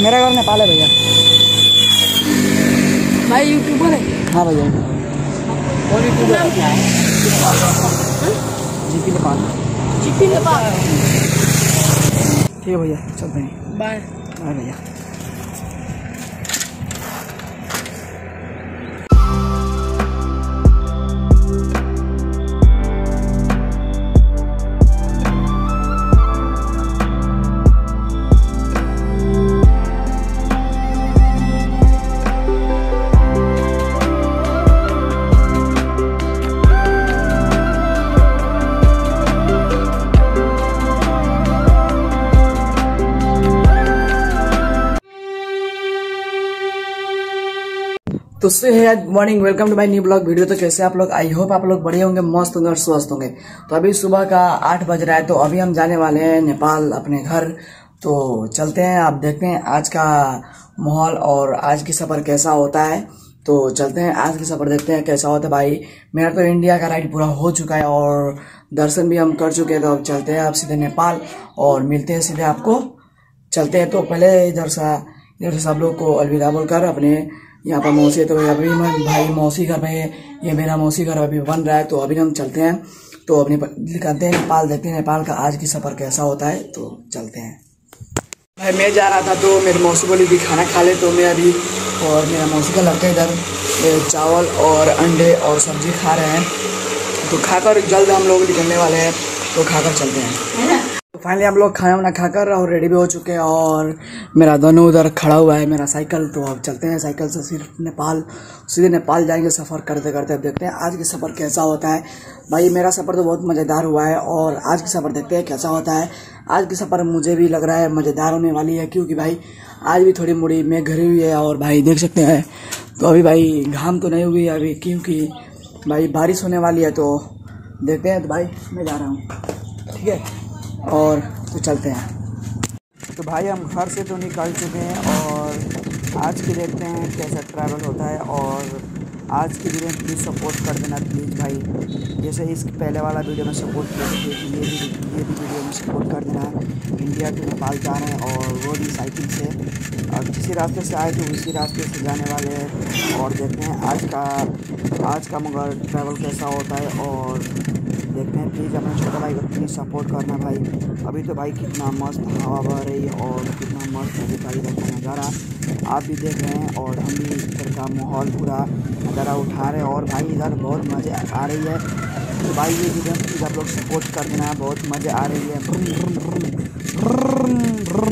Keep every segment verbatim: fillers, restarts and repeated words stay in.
मेरा घर नेपाल है भैया। भाई यूट्यूबर है? हाँ भैया। कौन यूट्यूबर है? जीपी नेपाल। जीपी नेपाल। ठीक है भैया, चलते हैं। बाय बाय भैया। तो से है good morning, welcome to my new blog video. तो कैसे आप लोग? आई होप आप लोग बढ़िया होंगे, मस्त होंगे और स्वस्थ होंगे। तो अभी सुबह का आठ बज रहा है, तो अभी हम जाने वाले हैं नेपाल अपने घर। तो चलते हैं, आप देखते हैं आज का माहौल और आज की सफर कैसा होता है। तो चलते हैं, आज की सफर देखते हैं कैसा होता है। भाई मेरा तो इंडिया का राइड पूरा हो चुका है और दर्शन भी हम कर चुके हैं। तो अब चलते हैं आप सीधे नेपाल और मिलते हैं सीधे आपको। चलते हैं। तो पहले इधर से इधर से सब लोग को अलविदा बोलकर अपने यहाँ पर मौसी है, तो अभी मैं भाई मौसी घर पे, ये मेरा मौसी घर अभी बन रहा है। तो अभी हम चलते हैं, तो अपने निकलते हैं नेपाल, देखते हैं नेपाल का आज की सफर कैसा होता है। तो चलते हैं। भाई मैं जा रहा था तो मेरी मौसी बोली कि खाना खा ले, तो मैं अभी और मेरा मौसी का लड़का इधर चावल और अंडे और सब्जी खा रहे हैं। तो खाकर जल्द हम लोग निकलने वाले हैं, तो खाकर चलते हैं। तो फाइनली हम लोग खाना वाना खाकर और रेडी भी हो चुके हैं और मेरा दोनों उधर खड़ा हुआ है मेरा साइकिल। तो अब चलते हैं साइकिल से सिर्फ नेपाल, सीधे नेपाल जाएंगे सफ़र करते करते। अब देखते हैं आज की सफ़र कैसा होता है। भाई मेरा सफ़र तो बहुत मज़ेदार हुआ है और आज की सफ़र देखते हैं कैसा होता है। आज की सफ़र मुझे भी लग रहा है मज़ेदार होने वाली है, क्योंकि भाई आज भी थोड़ी मोड़ी मेघ घरी हुई है और भाई देख सकते हैं। तो अभी भाई घाम तो नहीं हुई है अभी, क्योंकि भाई बारिश होने वाली है। तो देखते हैं। तो भाई मैं जा रहा हूँ, ठीक है, और तो चलते हैं। तो भाई हम घर से तो निकल चुके हैं और आज की देखते हैं कैसा ट्रैवल होता है। और आज की वीडियो में प्लीज़ सपोर्ट कर देना प्लीज़ भाई, जैसे इस पहले वाला वीडियो में सपोर्ट किया था, ये भी ये भी वीडियो में सपोर्ट कर देना। इंडिया टू नेपाल जा रहे हैं और वो भी साइकिल से, अब जिस रास्ते से आए थे उसी रास्ते से जाने वाले हैं। और देखते हैं आज का आज का मगर ट्रैवल कैसा होता है और देखते हैं। प्लीज़ अपने छोटे भाई को प्लीज़ सपोर्ट करना भाई। अभी तो भाई कितना मस्त हवा बह रही है और कितना मस्त अधिकारी का नज़ारा आप भी देख रहे हैं और हम भी इधर का माहौल पूरा नज़ारा उठा रहे हैं। और भाई इधर बहुत मज़े आ रही है। तो भाई ये वीडियो प्लीज़ आप लोग सपोर्ट कर देना, बहुत मज़े आ रही है। ब्रुम, ब्रुम, ब्रुम, ब्रुम, ब्रुम।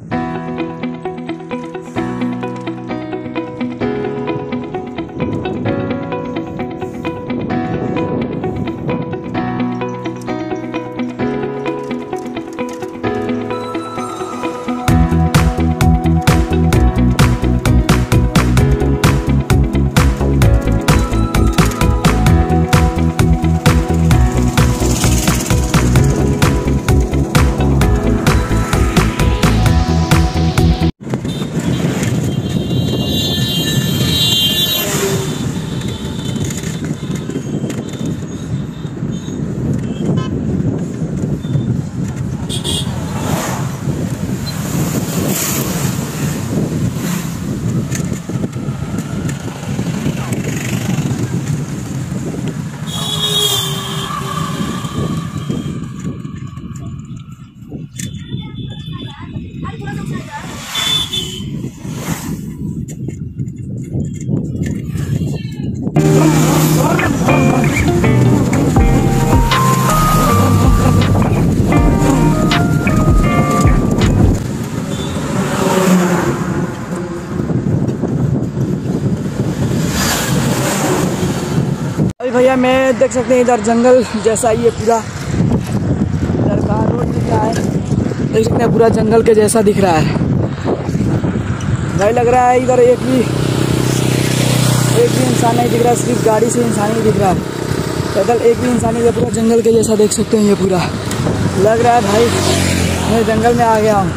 भैया मैं देख सकते हैं इधर जंगल जैसा ही है पूरा, इधर का रोड दिख रहा है, देख सकते हैं पूरा जंगल के जैसा दिख रहा है भाई। लग रहा है इधर एक भी एक भी इंसान नहीं दिख रहा है, सिर्फ गाड़ी से इंसान ही दिख रहा है, पैदल एक भी इंसान नहीं। पूरा जंगल के जैसा देख सकते हैं, ये पूरा लग रहा है भाई मैं जंगल में आ गया हूँ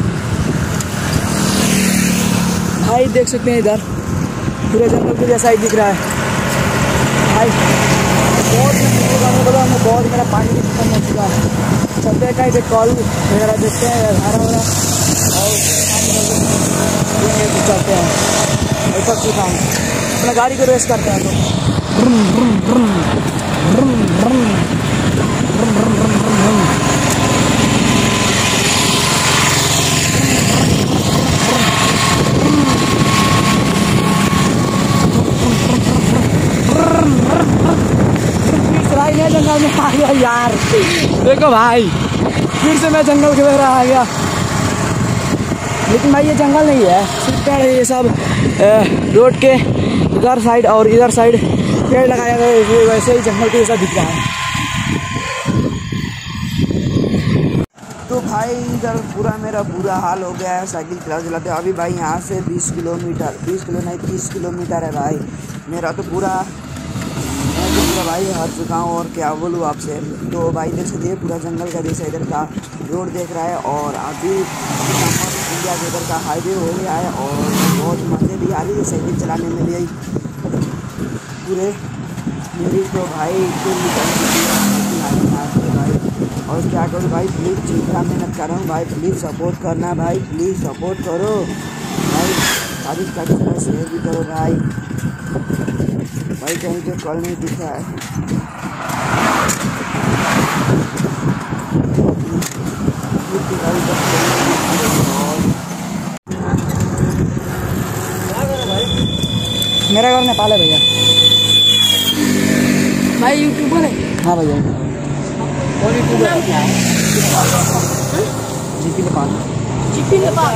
भाई। देख सकते हैं इधर पूरे जंगल के जैसा ही दिख रहा है भाई। बहुत बोला हमें बहुत मेरा पानी भी खत्म हो चुका है। चलते हैं कहीं से कॉल वगैरह देखते हैं हरा भरा ये तो चलते हैं, मैं थक चुका हूँ, अपना गाड़ी को रेस करते हैं तो ब्रुम ब्रुम ब्रुम ब्रुम ब्रुम ब्रुम ब्रुम ब्रुम ब्रुम। जंगल में आ गया यार, देखो भाई फिर से मैं जंगल के बहरा आ गया। लेकिन भाई ये जंगल नहीं है, सिर्फ पेड़ है ये सब। रोड के इधर साइड और इधर साइड पेड़ लगाया गया है, वैसे ही जंगल के जैसा दिख रहा है। तो भाई इधर पूरा मेरा बुरा हाल हो गया है साइकिल चलाते चलाते। अभी भाई यहाँ से बीस किलोमीटर बीस किलो नहीं तीस किलोमीटर है भाई मेरा, तो पूरा मैं तो पूरा भाई हार चुका हूँ और क्या बोलूँ आपसे। तो भाई देख सकते हैं पूरा जंगल का जैसा इधर का रोड देख रहा है, और अभी इंडिया के इधर का हाईवे हो गया है और बहुत मज़े भी आ रही है साइकिल चलाने में भी पूरे मेरी। तो भाई भाई और क्या करूँ भाई, प्लीज़ जितना मेहनत कर रहा हूँ भाई, प्लीज़ सपोर्ट करना भाई, प्लीज़ सपोर्ट करो भाई, सारी का शेयर भी करो भाई। भाई कहीं तो कल नहीं दिखा है, मेरा घर नेपाल है भैया। भाई यूट्यूबर है? हाँ भैया। कौन यूट्यूबर है? जीपी नेपाल। जीपी नेपाल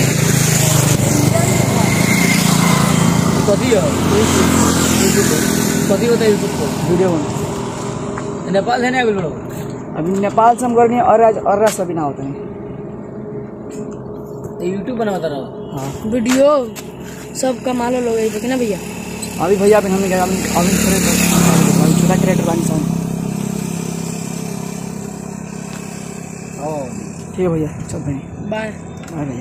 कथी है? कथी होता है यूट्यूब पर? वीडियो बन नेपाल है ना अभी लोग? अभी नेपाल से हम करनी और आज और रास्ता भी ना होता है। यूट्यूब बनाता रहा। हाँ वीडियो सब कमा लो लोग देखे ना भैया। अभी भैया अभी हमने अभी अभी छोटा क्रिएटर बनी सा। ठीक है भैया चलते हैं, बाय बाय भैया।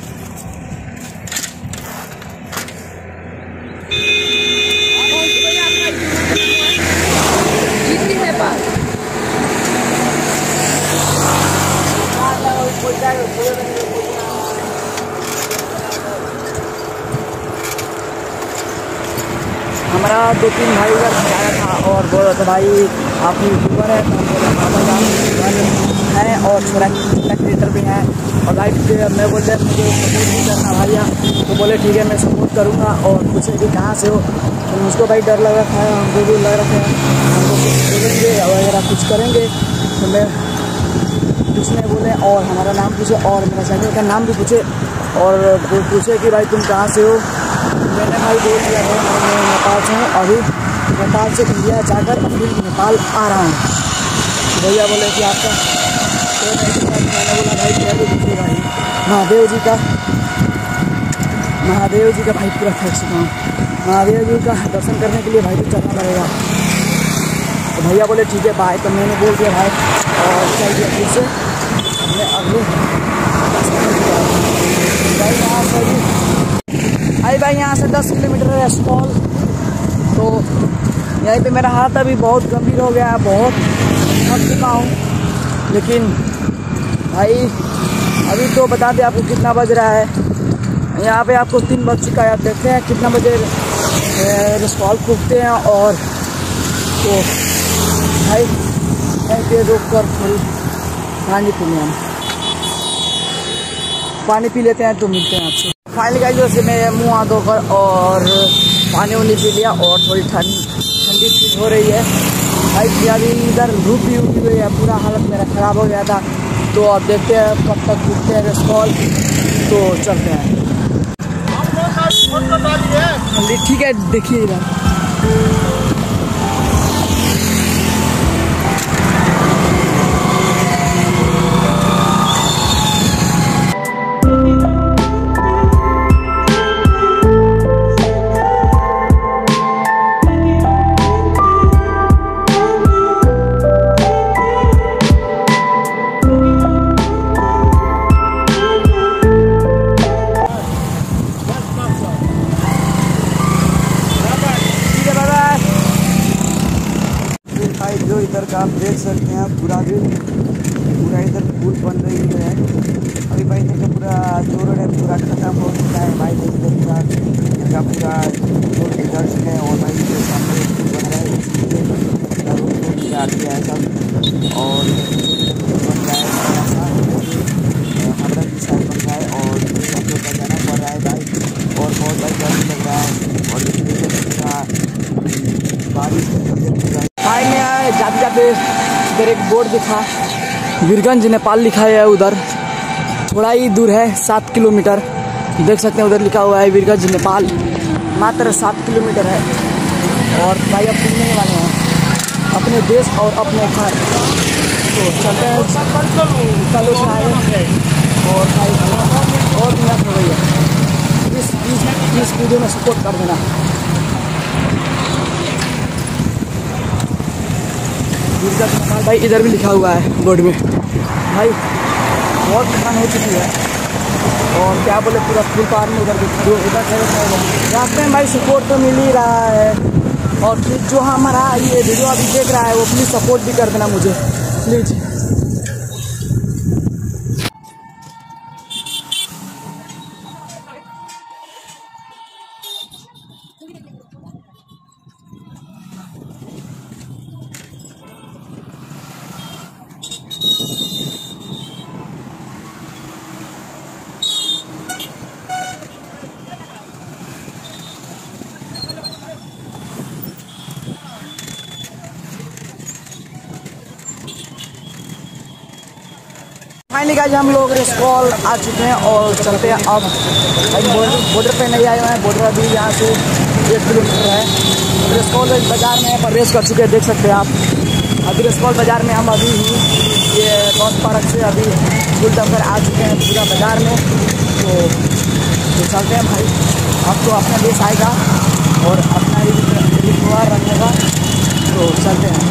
हमारा दो तीन भाई उधर आया था और बोल रहा था भाई आप यूट्यूबर है, तो हम बोले बाबा जान है और छोटा क्रिएटर भी हैं। और भाई मैं बोले मुझे सपोर्ट नहीं करना भैया, तो बोले ठीक है मैं सपोर्ट करूँगा। और पूछे कि कहाँ से हो, तो मुझको भाई डर लग रहा था, हमको भी लग रहा था हमको बोलेंगे वगैरह कुछ करेंगे, तो मैं कुछ नहीं बोले और हमारा नाम पूछे और मेरा चैनल का नाम भी पूछे और पूछे कि भाई तुम कहाँ से हो। मैंने भाई बोल दिया है मैं नेपाल से हूँ, अभी नेपाल से इंडिया जाकर फिर नेपाल आ रहा हूँ। तो भैया बोले कि आपका तो मैंने बोला भाई क्या देखिए भाई महादेव जी का महादेव जी का भाई पूरा थक चुका हूँ, महादेव जी का दर्शन करने के लिए भाई को चलना पड़ेगा। तो भैया बोले ठीक है भाई, तो मैंने बोल दिया भाई और चल दिया फिर से अपने अगले भाई यहाँ से आई भाई यहाँ से दस किलोमीटर है स्कॉल। तो यहीं पे मेरा हाथ अभी बहुत गंभीर हो गया है, बहुत थक चुका हूँ। लेकिन भाई अभी तो बता दें आपको कितना बज रहा है, यहाँ पे आपको तीन बज चुका है। आप देखते हैं कितना बजे स्कॉल खुलते हैं। और तो भाई यहीं पे रोक कर थोड़ी पानी पीने हम पानी पी लेते हैं, तो मिलते हैं आपसे। फाइनली गाइस जैसे मैं मुँह हाथ धोकर और पानी वानी पी लिया और थोड़ी ठंड ठंडी फील हो रही है भाई। अभी इधर धूप भी उगी हुई है, पूरा हालत मेरा ख़राब हो गया था। तो अब देखते हैं कब तक खुलते हैं स्कॉल, तो चलते हैं। ठीक है देखिए इधर जो इधर का आप देख सकते हैं पूरा व्यू पूरा इधर पुल बन रही है। अभी भाई देखो पूरा जो रोड है पूरा खत्म हो चुका है भाई। देखो पूरा इनका पूरा रोड इधर से है और भाई जो सामने पुल बन रहा है इसलिए रोड को काट दिया है सब। और बन रहा है ऐसा हमारा की साइड बन रहा है और सब लोग का जाना पड़ रहा है भाई। और बहुत भाई गर्मी लग रहा है और पूरा बारिश भाई में आए जाते जाते इधर एक बोर्ड दिखा वीरगंज नेपाल लिखा है उधर थोड़ा ही दूर है सात किलोमीटर देख सकते हैं। उधर लिखा हुआ है वीरगंज नेपाल मात्र सात किलोमीटर है। और भाई अब घूमने वाले हैं अपने देश और अपने घर तो चलते हैं कल उठाए और भाई और मेहनत हो गई है। इस इस वीडियो में सपोर्ट कर देना। वीरगंज नेपाल भाई इधर भी लिखा हुआ है बोर्ड में भाई। बहुत थकान हो चुकी है और क्या बोले पूरा फुल पार में उधर उधर रास्ते में भाई सपोर्ट तो मिल ही रहा है। और प्लीज़ जो हमारा ये वीडियो अभी देख रहा है वो प्लीज़ सपोर्ट भी कर देना मुझे प्लीज़। फाइनली गाइस हम लोग रसकौल आ चुके हैं और चलते हैं अब बॉर्डर बॉर्डर पे नहीं आए हुए हैं। बॉर्डर अभी यहाँ से एक किलोमीटर है। रसकौल बाज़ार में प्रवेश कर चुके हैं देख सकते हैं आप। अभी रसकौल बाज़ार में हम अभी ही ये कौन पार्क से अभी फुल दमकर आ चुके हैं पूरा बाज़ार में। तो, तो चलते हैं भाई। अब तो अपना देश आएगा और अपना ही त्योहार रखेगा तो चलते हैं।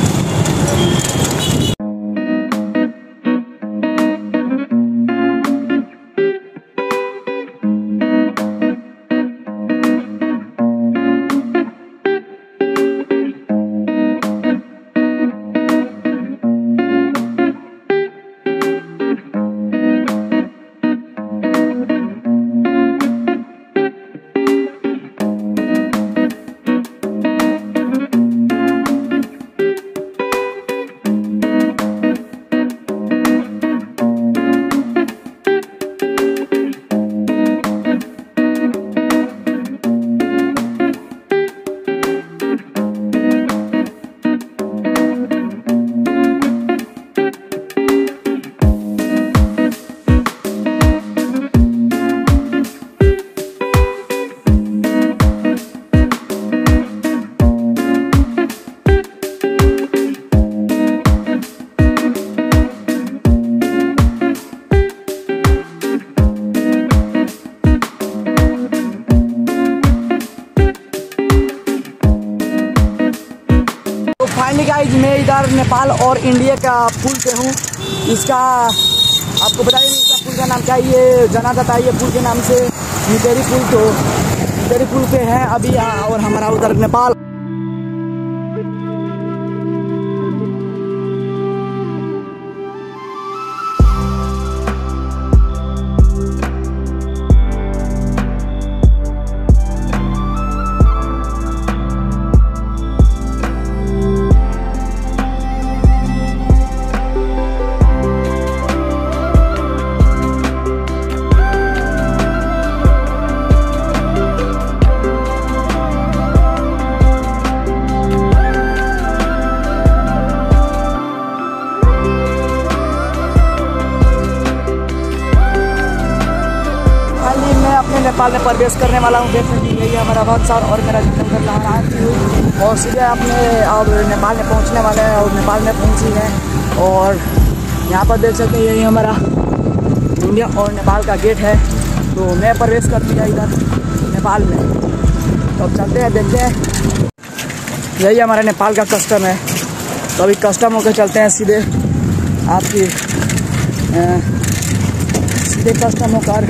फाइनली गाइस मैं इधर नेपाल और इंडिया का पुल पे हूँ। इसका आपको बताइए इसका पुल का नाम क्या है। ये जाना जाता है ये पुल के नाम से मितेरी पुल। तो मितेरी पुल पे है अभी और हमारा उधर नेपाल। अपने नेपाल में प्रवेश करने वाला हूँ। देख सकते हैं यही हमारा वंशर और मेरा जितना लहराती हुई और सीधे अपने अब नेपाल में पहुँचने वाले हैं और नेपाल में पहुँची हैं। और यहाँ पर देख सकते हैं यही हमारा इंडिया और नेपाल का गेट है। तो मैं प्रवेश कर दिया इधर नेपाल में। तो अब चलते हैं देखते हैं। यही हमारा नेपाल का कस्टम है। तो अभी कस्टम होकर चलते हैं सीधे आपकी सीधे कस्टम होकर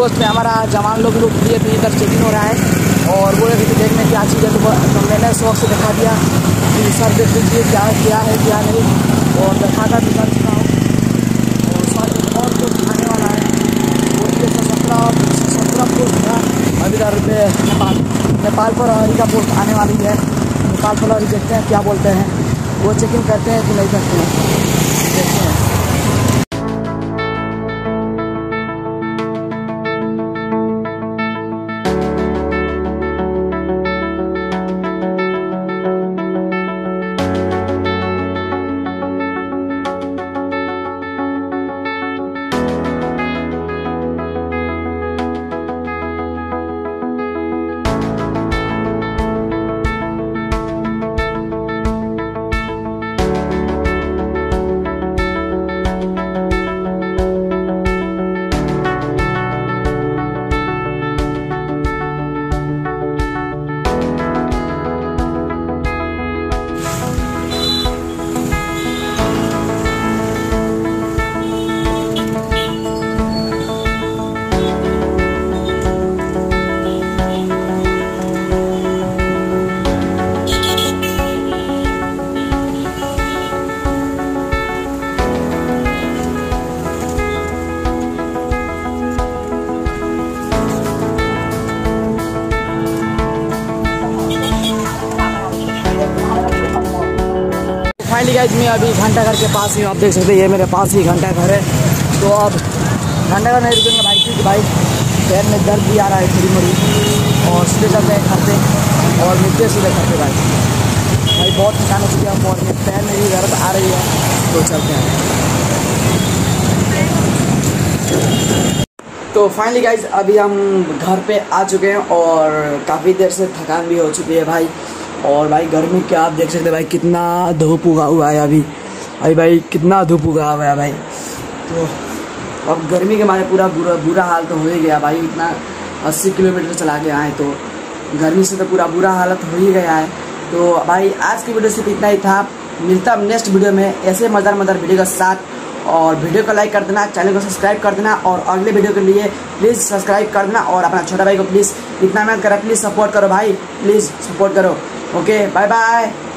दोस्त पे हमारा जवान लोग लोग लिए थे, इधर चेकिंग हो रहा है और बोले थे कि देखने क्या चीज़ है, तो मैंने शौक से दिखा दिया कि सर देख लीजिए क्या क्या है क्या नहीं, और दिखाता भी कर चुका हूँ। और सर और कुछ दिखाने वाला है, वो ये सत्रह सत्रह पोस्ट था अभी इधर नेपाल नेपाल पर हरी का पोस्ट आने वाली है। नेपाल पर हरी देखते हैं क्या बोलते हैं, वो चेकिंग करते हैं कि नहीं करते हैं, देखते हैं। फाइनली गाइस मैं अभी घंटा घर के पास ही हूँ, आप देख सकते हैं ये मेरे पास ही घंटा घर है। तो अब घंटा घर नहीं रुकेंगे भाई, क्योंकि भाई पैर में दर्द भी आ रहा है थोड़ी मोड़ी, और सीधे चलते हैं घर पे और मिलते सीधे घर पे। भाई भाई बहुत थकान हो चुकी है और मेरे पैर में भी दर्द आ रही है, तो चलते हैं। तो फाइनली गाइस अभी हम घर पे आ चुके हैं और काफ़ी देर से थकान भी हो चुकी है भाई। और भाई गर्मी क्या आप देख सकते हैं भाई, कितना धूप उगा हुआ है अभी अभी भाई कितना धूप उगा हुआ है भाई। तो अब गर्मी के मारे पूरा बुरा बुरा हाल तो हो ही गया भाई, इतना अस्सी किलोमीटर चला के आए तो गर्मी से तो पूरा बुरा हालत हो ही गया है। तो भाई आज की वीडियो सिर्फ इतना ही था, मिलता नेक्स्ट वीडियो में ऐसे मज़ेदार मज़ेदार वीडियो के साथ। और वीडियो को लाइक कर देना, चैनल को सब्सक्राइब कर देना, और अगले वीडियो के लिए प्लीज़ सब्सक्राइब कर देना, और अपना छोटा भाई को प्लीज़ इतना मेहनत करा, प्लीज़ सपोर्ट करो भाई, प्लीज़ सपोर्ट करो। Okay bye bye.